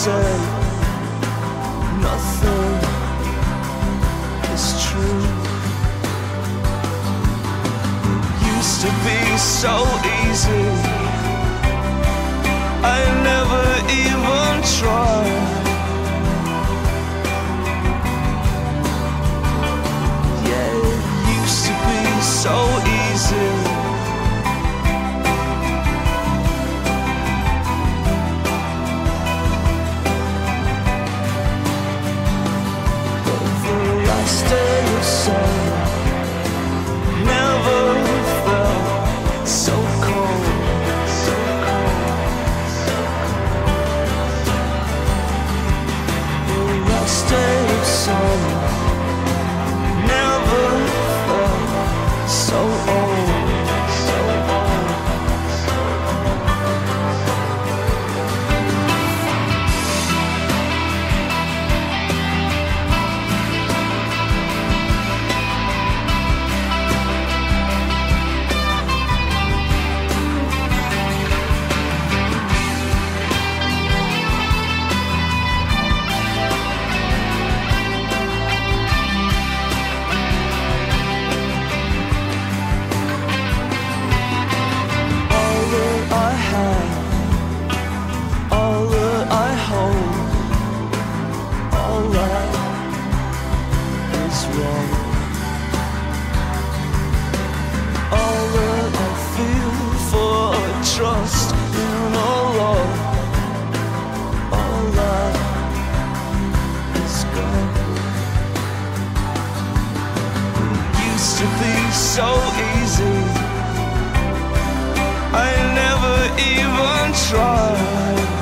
say nothing is true. It used to be so easy, I never even tried. Yeah, it used to be so easy. Day of sun never felt so cold, so cold, so cold. The last day of summer never felt so old, so old. Trust in all love, all that is gone. It used to be so easy, I never even tried.